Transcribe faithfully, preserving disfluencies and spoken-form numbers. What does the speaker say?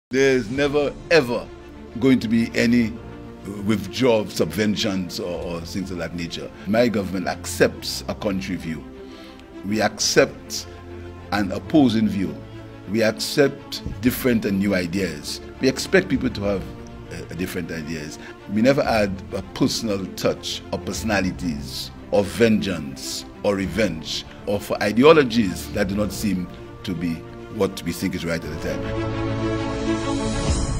There's never ever going to be any withdrawal of subventions or, or things of that nature. My government accepts a country view. We accept an opposing view. We accept different and new ideas. We expect people to have uh, different ideas. We never add a personal touch or personalities or vengeance or revenge or for ideologies that do not seem to be what we think is right at the time.